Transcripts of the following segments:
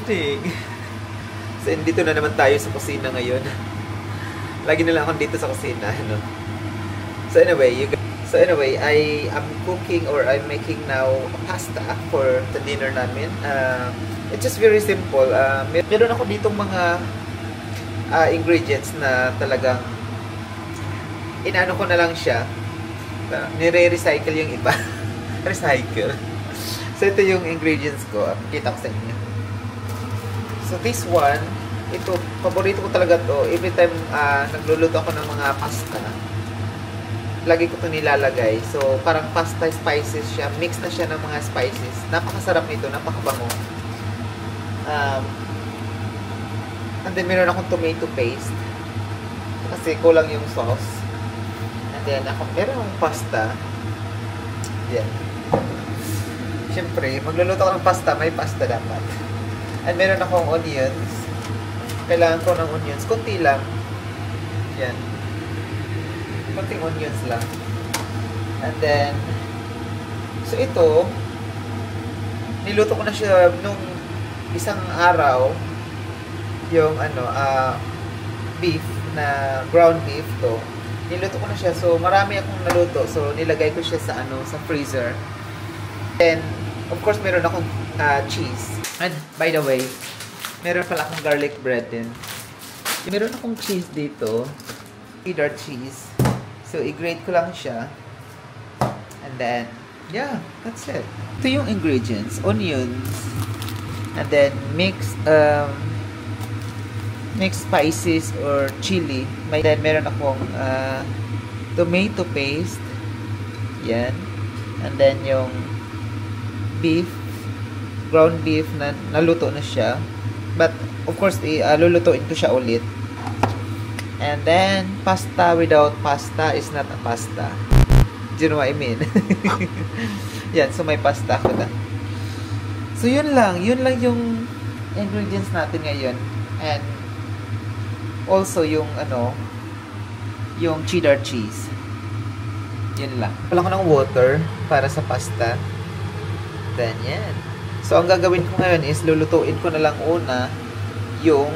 morning! So, dito na naman tayo sa kusina ngayon. Lagi na lang ako dito sa kusina, ano. So anyway, I am cooking or I'm making now pasta for the dinner namin. It's just very simple. Meron ako ditong mga ingredients na talagang inaano ko na lang siya. Nire-recycle yung iba. Recycle. So ito yung ingredients ko. Kita ko sa inyo. So this one, ito, paborito ko talaga to. Every time nagluluto ako ng mga pasta, lagi ko ito nilalagay. So parang pasta spices siya. Mix na siya ng mga spices. Napakasarap nito. Napakabango. And then meron akong tomato paste. Kasi kulang yung sauce. And then meron akong pasta. Yan. Siyempre, magluluto ako ng pasta, may pasta dapat. And meron akong onions. Kailangan ko ng onions. Kunti lang. Yan. Kunting onions lang. And then, so ito, niluto ko na siya nung isang araw. Yung beef na ground beef to. Niluto ko na siya. So, marami akong naluto. So, nilagay ko siya sa freezer. Then, of course, meron akong cheese. And, by the way, meron pala akong garlic bread din. Meron akong cheese dito. Cheddar cheese. So, i-grate ko lang siya. And then, yeah, that's it. Ito yung ingredients. Onions. And then, mixed spices or chili. Then, meron akong tomato paste. Yan. And then, yung beef. Ground beef na naluto na siya. But, of course, lulutuin ko siya ulit. And then, pasta without pasta is not a pasta. Do you know what I mean? Yan, so may pasta ko na. So, yun lang. Yun lang yung ingredients natin ngayon. And, also yung, yung cheddar cheese. Yun lang. Wala ko ng water para sa pasta. Then, yan. So, ang gagawin ko ngayon is lulutuin ko na lang una yung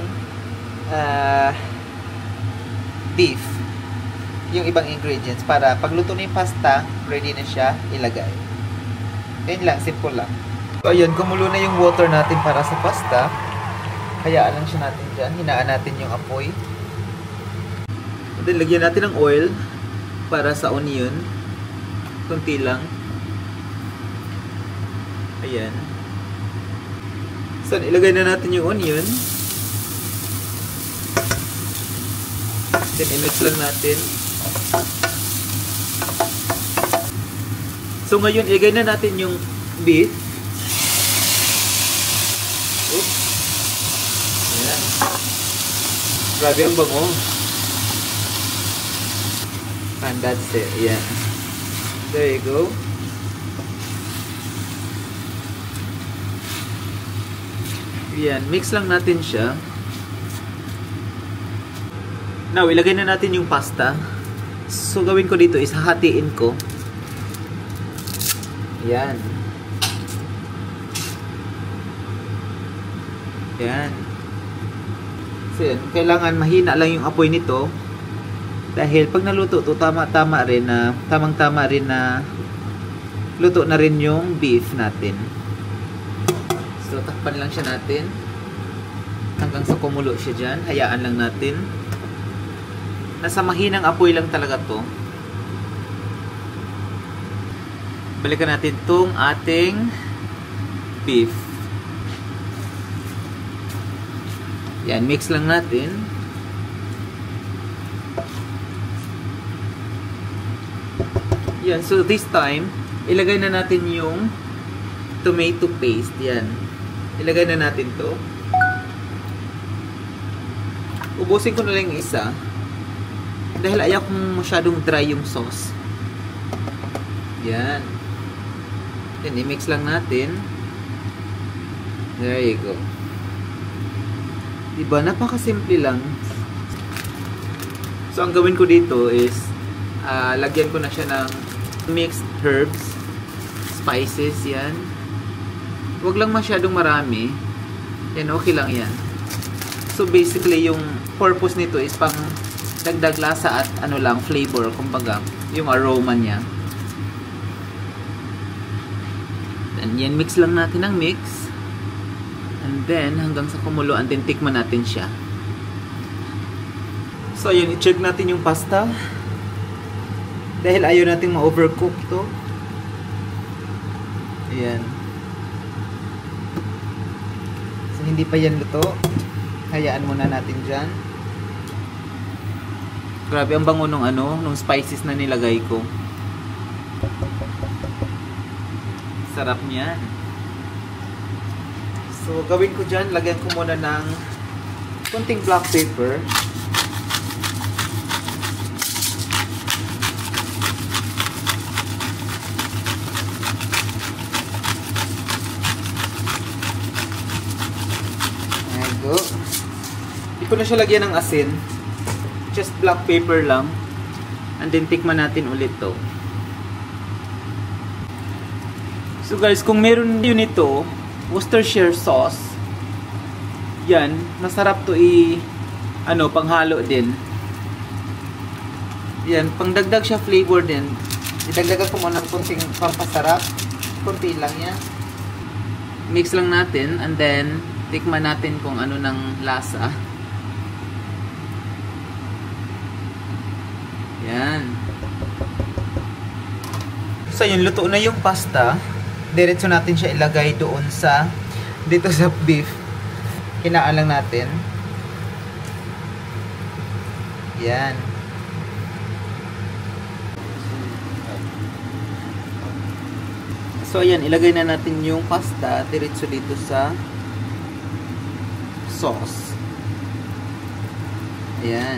beef. Yung ibang ingredients para pagluto na yung pasta, ready na siya ilagay. Yun lang, simple lang. So, ayun, kumulo na yung water natin para sa pasta. Hayaan lang siya natin dyan. Hinaan natin yung apoy. And then, lagyan natin ng oil para sa onion. Kunti lang. Ayan. So, ilagay na natin yung onion. Then, i-mix lang natin. So, ngayon, ilagay na natin yung beef. Oops. Ayan. Grabe ang bango. And that's it. Ayan. There you go. Ayan. Mix lang natin siya. Now, ilagay na natin yung pasta. So, gawin ko dito is hahatiin ko. Ayan. Ayan. So, yan. Kailangan mahina lang yung apoy nito. Dahil pag naluto to, tamang-tama rin na luto na rin yung beef natin. So, takpan lang siya natin. Hanggang sa kumulo siya dyan. Hayaan lang natin. Nasa mahinang apoy lang talaga to. Balikan natin tong ating beef. Yan, mix lang natin. Yan, so this time, ilagay na natin yung tomato paste. Yan. Ilagay na natin to. Ubusin ko na lang yung isa. Dahil ayaw kong masyadong dry yung sauce. Yan. Yan, i-mix lang natin. There you go. Diba? Napakasimple lang. So, ang gawin ko dito is lagyan ko na siya ng mixed herbs, spices, yan. Huwag lang masyadong marami. Yan, okay lang yan. So basically, yung purpose nito is pang dagdag lasa at ano lang, flavor, kumbaga, yung aroma niya. And yan, mix lang natin ng mix. And then, hanggang sa kumulo, and then tikman natin siya. So ayun, i-check natin yung pasta. Dahil ayaw natin ma-overcook to. Ayan. So hindi pa yan luto. Hayaan muna natin dyan. Grabe ang bango nung nung spices na nilagay ko. Sarap niyan. So gawin ko dyan, lagyan ko muna ng konting black pepper. Hindi ko na siya lagyan ng asin. Just black pepper lang. And then tikman natin ulit to. So guys, kung meron yun ito, Worcestershire sauce, yan, masarap to panghalo din. Yan, pangdagdag siya flavor din. Idagdagan ko muna ng konting pampasarap. Konti lang yan. Mix lang natin and then tikman natin kung ano ng lasa. Yan. So yun, luto na yung pasta. Diretso natin siya ilagay doon dito sa beef. Hinaan lang natin. Yan. So ayan, ilagay na natin yung pasta diretso dito sa sauce. Ayan.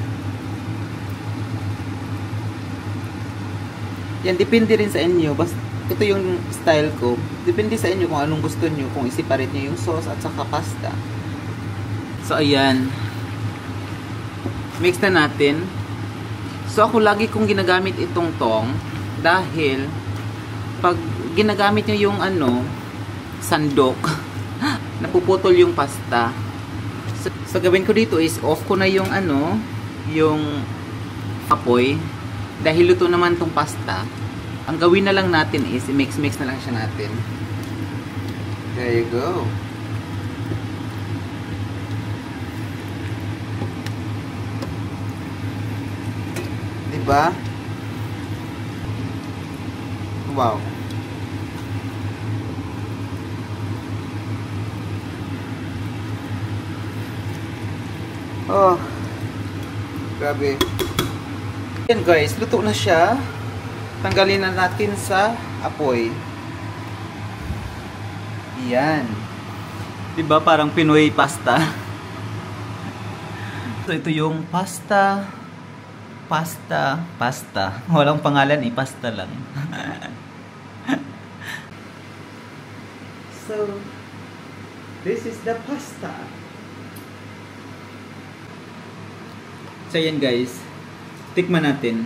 Yan, depende rin sa inyo. Basta, ito yung style ko. Depende sa inyo kung anong gusto nyo. Kung i-separate nyo yung sauce at saka pasta. So, ayan. Mix na natin. So, ako lagi kong ginagamit itong tong. Dahil, pag ginagamit nyo yung sandok, napuputol yung pasta. So, gawin ko dito is off ko na yung yung apoy. Dahil luto naman tong pasta, ang gawin na lang natin is i-mix-mix na lang siya natin. There you go. Diba? Wow. Oh. Grabe. Yan guys, luto na siya. Tanggalin na natin sa apoy. Yan. Diba parang Pinoy pasta? So ito yung pasta. Walang pangalan pasta lang. So, this is the pasta. So yan guys. Tikman natin.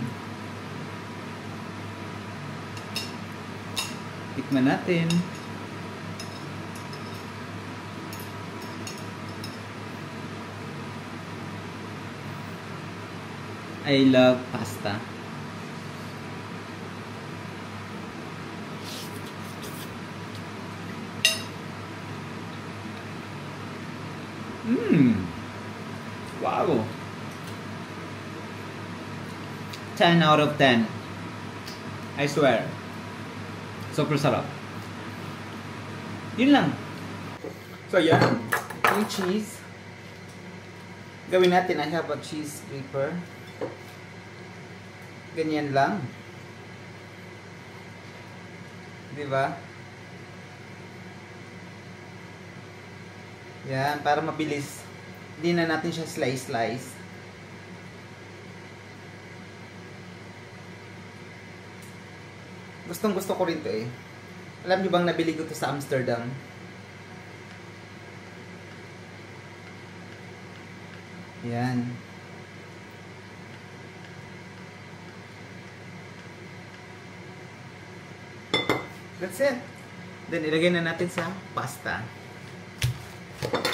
Tikman natin. I love pasta. Wow. 10 out of 10. I swear. Super sarap. Yun lang. So yan. Yung cheese. Gawin natin. I have a cheese scraper. Ganyan lang. Diba? Yan. Para mabilis. Hindi na natin siya slice. Gustong gusto ko rin to Alam niyo bang nabili ko to sa Amsterdam? Yan. That's it. Then ilagay na natin sa pasta.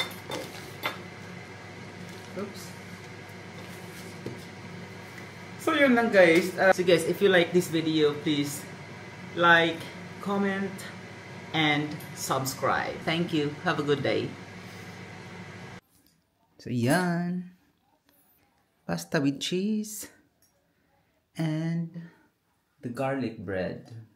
Oops. So yun lang guys. So guys, if you like this video, please like, comment, and subscribe. Thank you. Have a good day. So yan. Pasta with cheese and the garlic bread.